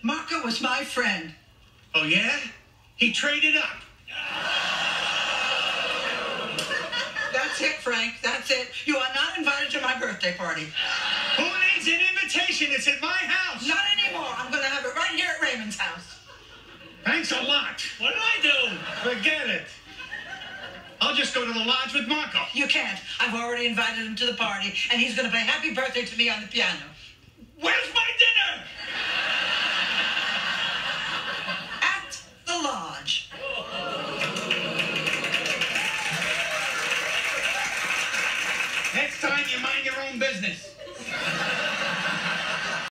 Marco was my friend. Oh, yeah? He traded up. That's it, Frank. That's it. You are not invited to my birthday party. Who needs an invitation? It's at my house. Not anymore. I'm going to have it right here at Raymond's house. Thanks a lot. What did I do? Forget it. I'll just go to the lodge with Marco. You can't. I've already invited him to the party, and he's going to play Happy Birthday to me on the piano. Where's my dinner? At the lodge. Next time, you mind your own business.